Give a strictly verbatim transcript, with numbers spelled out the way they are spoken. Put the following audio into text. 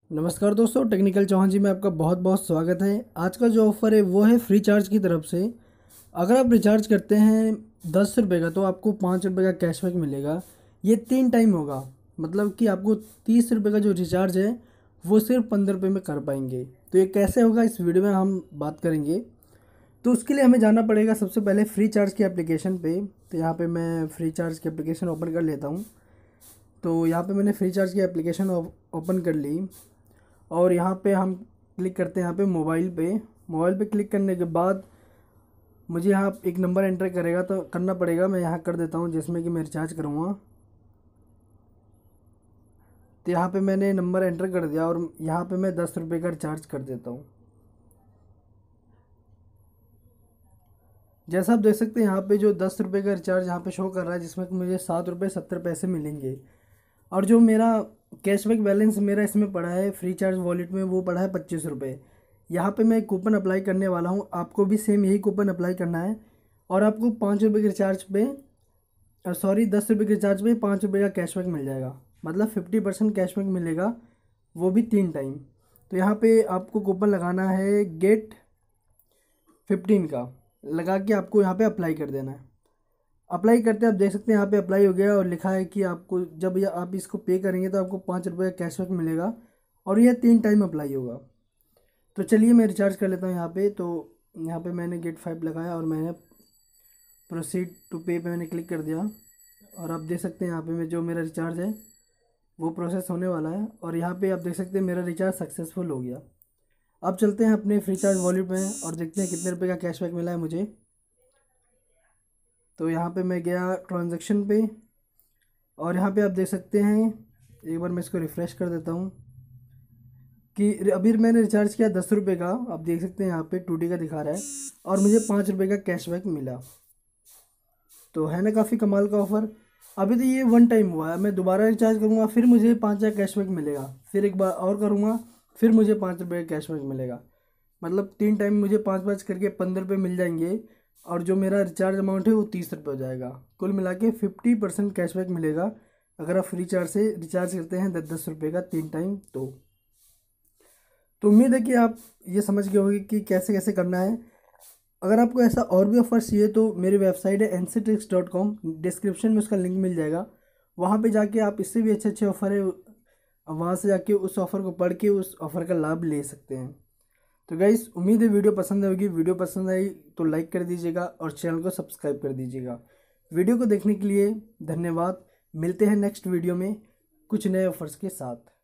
नमस्कार दोस्तों, टेक्निकल चौहान जी में आपका बहुत बहुत स्वागत है। आज का जो ऑफ़र है वो है फ्री चार्ज की तरफ से। अगर आप रिचार्ज करते हैं दस रुपये का तो आपको पाँच रुपये का कैशबैक मिलेगा। ये तीन टाइम होगा, मतलब कि आपको तीस रुपये का जो रिचार्ज है वो सिर्फ पंद्रह रुपये में कर पाएंगे। तो ये कैसे होगा इस वीडियो में हम बात करेंगे। तो उसके लिए हमें जाना पड़ेगा सबसे पहले फ्री चार्ज की एप्लीकेशन पे। तो यहाँ पे मैं फ्री चार्ज की एप्लीकेशन ओपन कर लेता हूँ। तो यहाँ पे मैंने फ्री चार्ज की एप्लीकेशन ओपन कर ली और यहाँ पे हम क्लिक करते हैं यहाँ पे मोबाइल पे। मोबाइल पे क्लिक करने के बाद मुझे यहाँ एक नंबर एंटर करेगा तो करना पड़ेगा। मैं यहाँ कर देता हूँ जिसमें कि मैं रिचार्ज करूँगा। तो यहाँ पे मैंने नंबर एंटर कर दिया और यहाँ पे मैं दस रुपये का रिचार्ज कर देता हूँ। जैसा आप देख सकते हैं यहाँ पे जो दस रुपये का रिचार्ज यहाँ पे शो कर रहा है, जिसमें कि मुझे सात रुपये सत्तर पैसे मिलेंगे। और जो मेरा कैशबैक बैलेंस मेरा इसमें पड़ा है फ्री चार्ज वॉलेट में, वो पड़ा है पच्चीस रुपये। यहाँ पे मैं एक कूपन अप्लाई करने वाला हूँ, आपको भी सेम यही कूपन अप्लाई करना है। और आपको पाँच रुपये के रिचार्ज पे सॉरी दस रुपये के रिचार्ज पे पाँच रुपये का कैशबैक मिल जाएगा, मतलब फिफ्टी परसेंट कैशबैक मिलेगा, वो भी तीन टाइम। तो यहाँ पे आपको कूपन लगाना है गेट फिफ्टीन का, लगा के आपको यहाँ पे अप्लाई कर देना है। अप्लाई करते हैं, आप देख सकते हैं यहाँ पे अप्लाई हो गया और लिखा है कि आपको जब ये आप इसको पे करेंगे तो आपको पाँच रुपये का कैशबैक मिलेगा और यह तीन टाइम अप्लाई होगा। तो चलिए मैं रिचार्ज कर लेता हूँ यहाँ पे। तो यहाँ पे मैंने गेट फाइव लगाया और मैंने प्रोसीड टू पे पे मैंने क्लिक कर दिया और आप देख सकते हैं यहाँ पे मैं जो मेरा रिचार्ज है वो प्रोसेस होने वाला है और यहाँ पे आप देख सकते हैं मेरा रिचार्ज सक्सेसफुल हो गया। अब चलते हैं अपने फ्री चार्ज वॉलेट में और देखते हैं कितने रुपये का कैशबैक मिला है मुझे। तो यहाँ पे मैं गया ट्रांजैक्शन पे और यहाँ पे आप देख सकते हैं, एक बार मैं इसको रिफ़्रेश कर देता हूँ कि अभी मैंने रिचार्ज किया दस रुपये का। आप देख सकते हैं यहाँ पे टू डी का दिखा रहा है और मुझे पाँच रुपये का कैशबैक मिला। तो है ना काफ़ी कमाल का ऑफ़र। अभी तो ये वन टाइम हुआ है, मैं दोबारा रिचार्ज करूँगा फिर मुझे पाँच का कैशबैक मिलेगा, फिर एक बार और करूँगा फिर मुझे पाँच रुपये का कैशबैक मिलेगा। मतलब तीन टाइम मुझे पाँच पाँच करके पंद्रह रुपये मिल जाएंगे और जो मेरा रिचार्ज अमाउंट है वो तीस रुपये हो जाएगा। कुल मिला के फिफ्टी परसेंट कैशबैक मिलेगा अगर आप फ्री चार्ज से रिचार्ज करते हैं दस दस रुपये का तीन टाइम। तो तो उम्मीद है कि आप ये समझ गए होंगे कि कैसे कैसे करना है। अगर आपको ऐसा और भी ऑफर चाहिए तो मेरी वेबसाइट है N C tricks dot com, description में उसका लिंक मिल जाएगा। वहाँ पे जाके आप इससे भी अच्छे अच्छे ऑफ़र है वहाँ से जाके उस ऑफ़र को पढ़ के उस ऑफ़र का लाभ ले सकते हैं। तो गाइस, उम्मीद है वीडियो पसंद आएगी। वीडियो पसंद आई तो लाइक कर दीजिएगा और चैनल को सब्सक्राइब कर दीजिएगा। वीडियो को देखने के लिए धन्यवाद। मिलते हैं नेक्स्ट वीडियो में कुछ नए ऑफर्स के साथ।